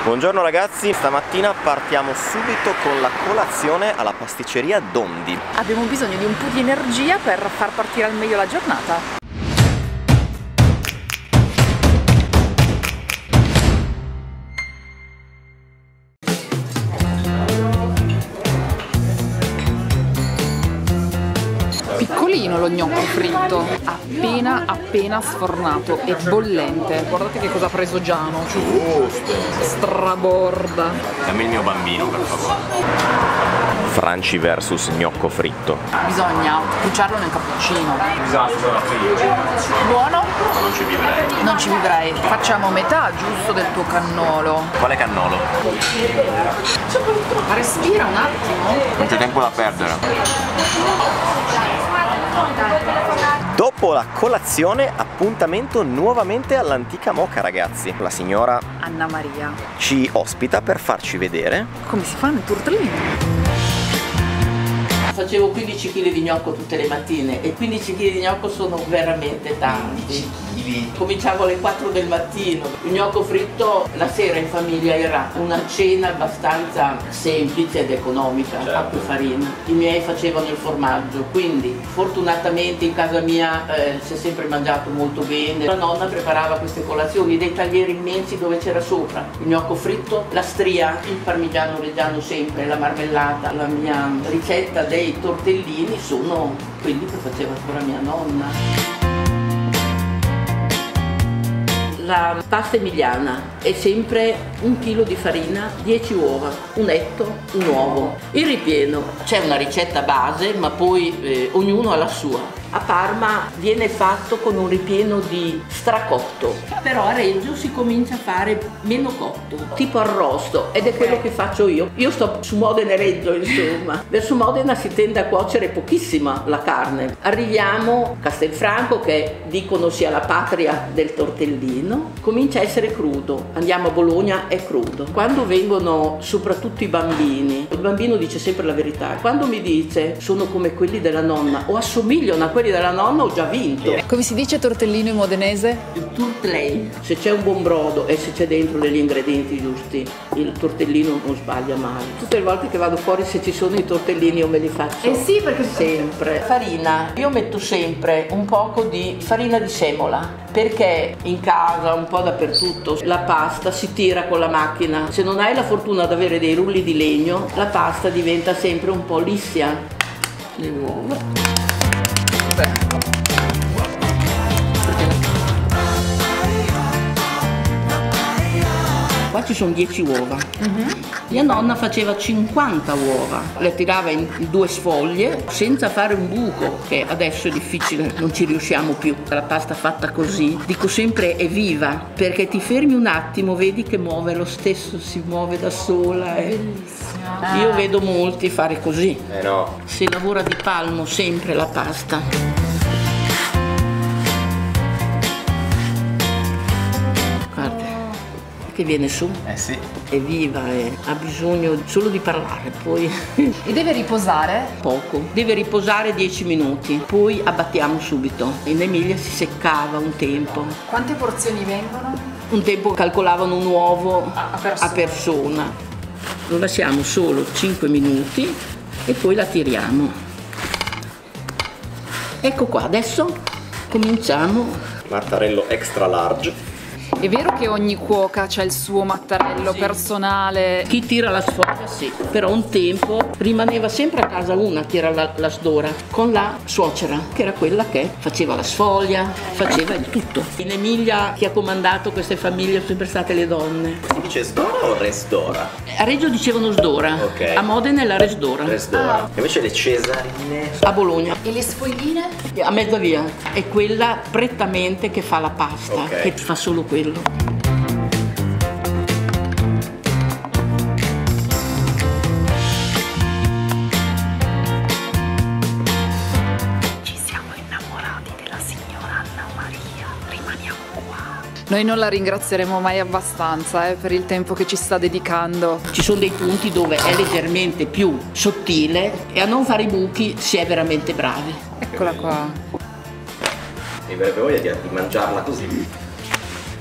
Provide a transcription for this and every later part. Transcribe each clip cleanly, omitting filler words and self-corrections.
Buongiorno ragazzi, stamattina partiamo subito con la colazione alla pasticceria Dondi. Abbiamo bisogno di un po' di energia per far partire al meglio la giornata. Piccolino lo gnocco fritto, appena sfornato e bollente. Guardate che cosa ha preso Giano. Giusto. Straborda. Dammi il mio bambino per favore. Franci versus gnocco fritto. Bisogna cuciarlo nel cappuccino. Buono? Buono? Non ci vivrei. Non ci vivrei. Facciamo metà giusto del tuo cannolo. Quale cannolo? Ma respira un attimo. Non c'è tempo da perdere. Dopo la colazione, appuntamento nuovamente all'antica Moka, ragazzi. La signora Anna Maria ci ospita per farci vedere come si fanno i tortellini. Facevo 15 kg di gnocco tutte le mattine e 15 kg di gnocco sono veramente tanti. Cominciavo alle 4 del mattino. Il gnocco fritto la sera in famiglia era una cena abbastanza semplice ed economica, acqua e farina. I miei facevano il formaggio, quindi fortunatamente in casa mia si è sempre mangiato molto bene. La nonna preparava queste colazioni, dei taglieri immensi dove c'era sopra il gnocco fritto, la stria, il parmigiano reggiano sempre, la marmellata. La mia ricetta dei tortellini sono quelli che faceva ancora mia nonna. La pasta emiliana è sempre 1 chilo di farina, 10 uova, un etto, un uovo. Il ripieno, c'è una ricetta base, ma poi ognuno ha la sua. A Parma viene fatto con un ripieno di stracotto, però a Reggio si comincia a fare meno cotto, tipo arrosto, ed è quello che faccio io. Io sto su Modena e Reggio, insomma. Verso Modena si tende a cuocere pochissima la carne. Arriviamo a Castelfranco, che dicono sia la patria del tortellino, comincia a essere crudo. Andiamo a Bologna, è crudo. Quando vengono soprattutto i bambini, il bambino dice sempre la verità. Quando mi dice sono come quelli della nonna o assomigliano a quelli della nonna, ho già vinto. Come si dice tortellino in modenese? Il turtlei. Se c'è un buon brodo e se c'è dentro degli ingredienti giusti, il tortellino non sbaglia mai. Tutte le volte che vado fuori, se ci sono i tortellini io me li faccio. Eh sì, perché sempre. Farina, io metto sempre un poco di farina di semola, perché in casa, un po' dappertutto, la pasta si tira con la macchina. Se non hai la fortuna di avere dei rulli di legno, la pasta diventa sempre un po' liscia. Le uova. Qua ci sono 10 uova. Mia nonna faceva 50 uova, le tirava in 2 sfoglie senza fare un buco, che adesso è difficile, non ci riusciamo più. La pasta fatta così, dico sempre è viva, perché ti fermi un attimo, vedi che muove lo stesso, si muove da sola. Bellissima. Io vedo molti fare così. no. Si lavora di palmo sempre la pasta. Che viene su, Sì. è viva, ha bisogno solo di parlare, poi E deve riposare? poco, deve riposare 10 minuti, poi abbattiamo subito. In Emilia si seccava un tempo, Quante porzioni vengono? un tempo calcolavano un uovo A persona. a persona. Lo lasciamo solo 5 minuti e poi la tiriamo. Ecco qua, adesso cominciamo. Mattarello extra large. È vero che ogni cuoca ha il suo mattarello personale? Chi tira la sfoglia sì, però un tempo rimaneva sempre a casa una che era la sdora, con la suocera, che era quella che faceva la sfoglia, faceva il tutto. In Emilia chi ha comandato queste famiglie sono sempre state le donne. Si dice sdora o resdora? A Reggio dicevano sdora, Ok. a Modena è la resdora, Resdora. Invece le cesarine. a Bologna. E le sfogliine? A mezza via è quella prettamente che fa la pasta, Ok. che fa solo quello. Ci siamo innamorati della signora Anna Maria, rimaniamo qua. Noi non la ringrazieremo mai abbastanza per il tempo che ci sta dedicando. Ci sono dei punti dove è leggermente più sottile e a non fare i buchi si è veramente bravi. Eccola qua. Mi verrebbe voglia di mangiarla così.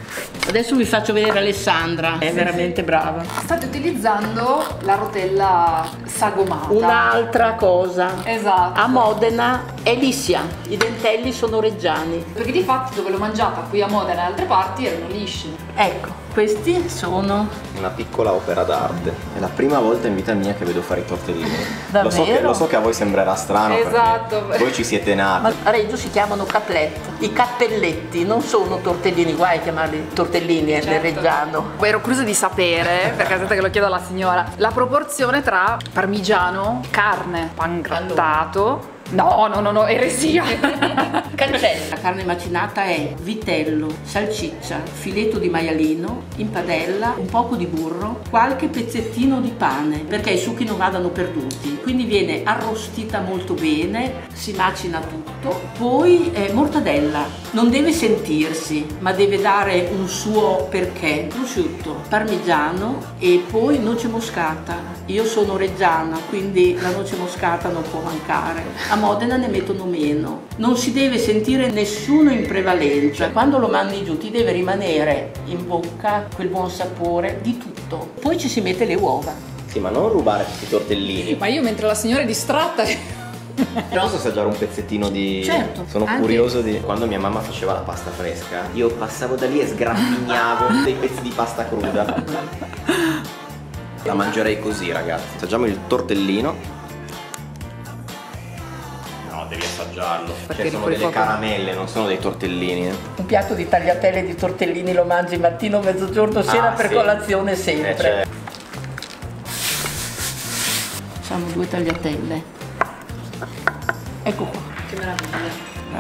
Adesso vi faccio vedere Alessandra, è veramente brava. State utilizzando la rotella sagomata. Un'altra cosa. Esatto. A Modena è liscia, i dentelli sono reggiani. Perché di fatto dove l'ho mangiata qui a Modena e altre parti erano lisci. Ecco, questi sono... una piccola opera d'arte. È la prima volta in vita mia che vedo fare i tortellini. Davvero? Lo so che a voi sembrerà strano, Esatto. perché voi ci siete nati. Ma a Reggio si chiamano catlette, i cappelletti, non sono tortellini, guai a chiamarli tortellini nel reggiano. Ero curiosa di sapere, perché aspetta che lo chiedo alla signora, la proporzione tra parmigiano, carne, pangrattato. No, eresia. Cancella. La carne macinata è vitello, salsiccia, filetto di maialino, in padella, un poco di burro, qualche pezzettino di pane, perché i succhi non vadano perduti. Quindi viene arrostita molto bene, si macina tutto. Poi mortadella, non deve sentirsi, ma deve dare un suo perché. Prosciutto, parmigiano e poi noce moscata. Io sono reggiana, quindi la noce moscata non può mancare. A Modena ne mettono meno. Non si deve sentire nessuno in prevalenza. Quando lo mandi giù ti deve rimanere in bocca quel buon sapore di tutto. Poi ci si mette le uova. Sì, ma non rubare tutti i tortellini. Ma io mentre la signora è distratta... Posso assaggiare un pezzettino di... Certo. Sono anche... curioso di... Quando mia mamma faceva la pasta fresca, io passavo da lì e sgrappignavo dei pezzi di pasta cruda. La mangerei così, ragazzi. Assaggiamo il tortellino. No, devi assaggiarlo. Perché sono delle caramelle, non sono dei tortellini. Un piatto di tagliatelle di tortellini lo mangi mattino, mezzogiorno, sera per colazione sempre. Facciamo 2 tagliatelle. Ecco qua. Che meraviglia.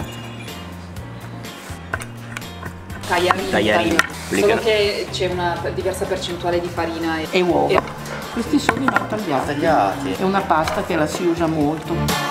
Grazie. Tagliarini. Solo che c'è una diversa percentuale di farina E uova. Questi sono i maltagliati. Tagliati. È una pasta che la si usa molto.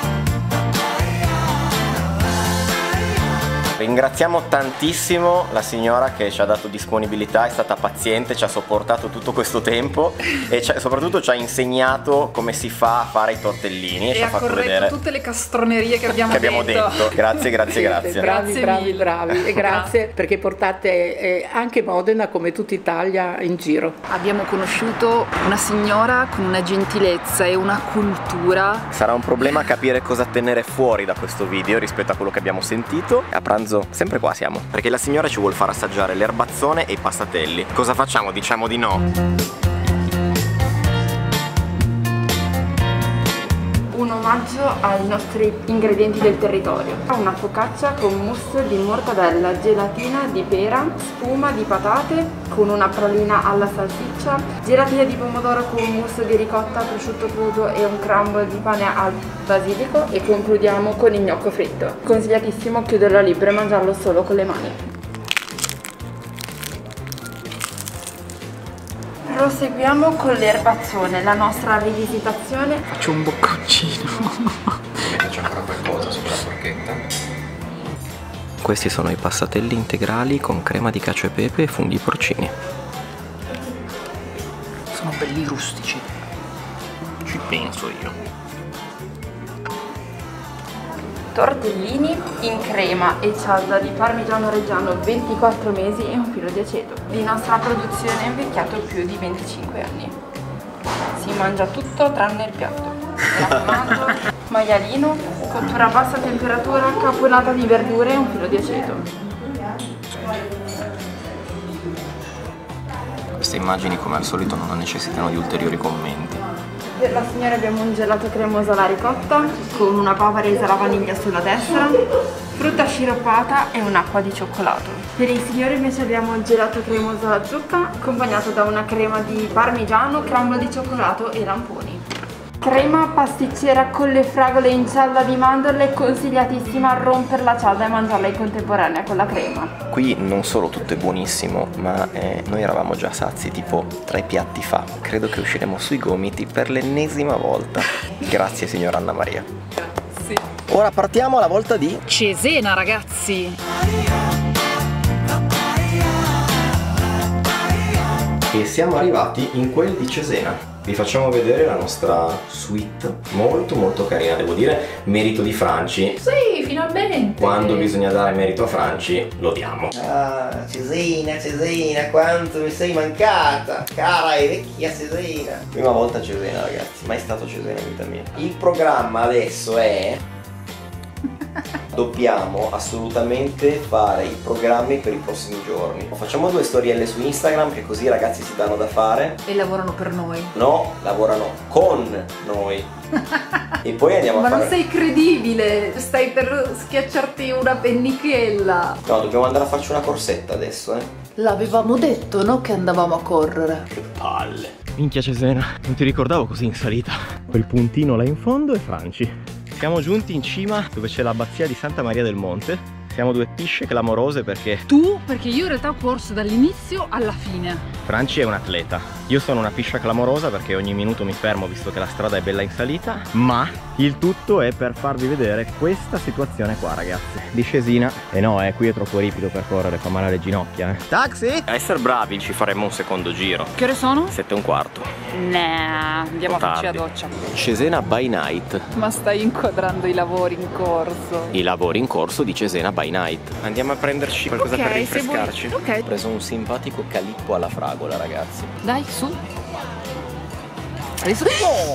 Ringraziamo tantissimo la signora che ci ha dato disponibilità, è stata paziente, ci ha sopportato tutto questo tempo e soprattutto ci ha insegnato come si fa a fare i tortellini e ci ha fatto vedere tutte le castronerie che abbiamo detto. Grazie. Bravi. E grazie perché portate anche Modena, come tutta Italia, in giro. Abbiamo conosciuto una signora con una gentilezza e una cultura. Sarà un problema capire cosa tenere fuori da questo video rispetto a quello che abbiamo sentito. A pranzo sempre qua siamo, perché la signora ci vuole far assaggiare l'erbazzone e i passatelli. Cosa facciamo? Diciamo di no. Un omaggio ai nostri ingredienti del territorio. Una focaccia con mousse di mortadella, gelatina di pera, spuma di patate con una pralina alla salsiccia, gelatina di pomodoro con mousse di ricotta, prosciutto crudo e un crumble di pane al basilico e concludiamo con il gnocco fritto. Consigliatissimo chiuderlo libero e mangiarlo solo con le mani. Proseguiamo con l'erbazzone, la nostra rivisitazione. Faccio un bocconcino. Metterci ancora qualcosa sulla forchetta. Questi sono i passatelli integrali con crema di cacio e pepe e funghi porcini. Sono belli rustici. Ci penso io. Tortellini in crema e cialda di parmigiano reggiano 24 mesi e un filo di aceto. Di nostra produzione invecchiato più di 25 anni. Si mangia tutto tranne il piatto. Mi raccomando, maialino, cottura a bassa temperatura, caponata di verdure e un filo di aceto. Queste immagini, come al solito, non necessitano di ulteriori commenti. Per la signora abbiamo un gelato cremoso alla ricotta con una pavarese alla vaniglia sulla destra, frutta sciroppata e un'acqua di cioccolato. Per i signori invece abbiamo un gelato cremoso alla zucca accompagnato da una crema di parmigiano, crumble di cioccolato e lamponi. Crema pasticcera con le fragole in cialda di mandorle, consigliatissima a rompere la cialda e mangiarla in contemporanea con la crema. Qui non solo tutto è buonissimo, ma noi eravamo già sazi tipo 3 piatti fa. Credo che usciremo sui gomiti per l'ennesima volta. Grazie signora Anna Maria. Sì. Ora partiamo alla volta di Cesena, ragazzi. E siamo arrivati in quel di Cesena. Vi facciamo vedere la nostra suite, molto carina, devo dire, merito di Franci. Sì, finalmente! Quando bisogna dare merito a Franci, lo diamo. Ah, Cesena, Cesena, quanto mi sei mancata, cara e vecchia Cesena. Prima volta Cesena, ragazzi, mai stato Cesena in vita mia. Il programma adesso è... Dobbiamo assolutamente fare i programmi per i prossimi giorni. Facciamo 2 storielle su Instagram, che così i ragazzi si danno da fare. E lavorano per noi. No, lavorano con noi. E poi andiamo a Ma fare... non sei credibile, stai per schiacciarti una pennichella. No, dobbiamo andare a farci una corsetta adesso, L'avevamo detto, no? Che andavamo a correre. Che palle. Minchia Cesena, non ti ricordavo così in salita. Quel puntino là in fondo è Franci. Siamo giunti in cima dove c'è l'abbazia di Santa Maria del Monte. Siamo 2 pisce clamorose perché... Tu? Perché io in realtà ho corso dall'inizio alla fine. Franci è un atleta. Io sono una piscia clamorosa perché ogni minuto mi fermo visto che la strada è bella in salita. Ma il tutto è per farvi vedere questa situazione qua, ragazzi. Discesina. E no, qui è troppo ripido per correre, fa male alle ginocchia, Taxi? A essere bravi ci faremo un secondo giro. Che ore sono? 7:15. Nah, andiamo a farci la doccia. Cesena by night. Ma stai inquadrando i lavori in corso. I lavori in corso di Cesena by night. Andiamo a prenderci qualcosa per rinfrescarci. Ok. Ho preso un simpatico calippo alla fragola, ragazzi. Dai, su. Adesso...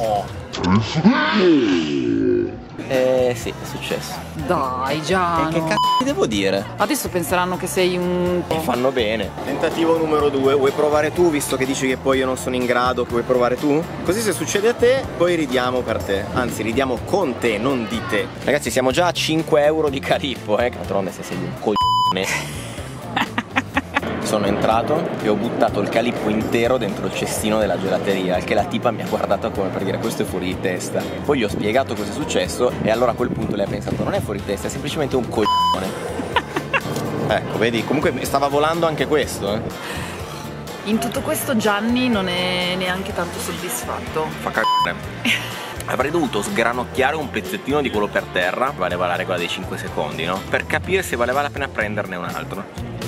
Sì, è successo. Dai, Giano. E che cazzo ti devo dire? Adesso penseranno che sei un... E fanno bene. Tentativo numero 2. Vuoi provare tu, visto che dici che poi io non sono in grado? Che vuoi provare tu? Così se succede a te, poi ridiamo per te. Anzi, ridiamo con te, non di te. Ragazzi, siamo già a 5 euro di calippo, D'altronde se sei un coglione. Sono entrato e ho buttato il calippo intero dentro il cestino della gelateria, al che la tipa mi ha guardato come per dire questo è fuori di testa. Poi gli ho spiegato cosa è successo e allora a quel punto lei ha pensato non è fuori di testa, è semplicemente un coglione. Ecco, vedi, comunque stava volando anche questo, In tutto questo Gianni non è neanche tanto soddisfatto. Fa cagare. Avrei dovuto sgranocchiare un pezzettino di quello per terra, valeva la regola dei 5 secondi, no? Per capire se valeva la pena prenderne un altro.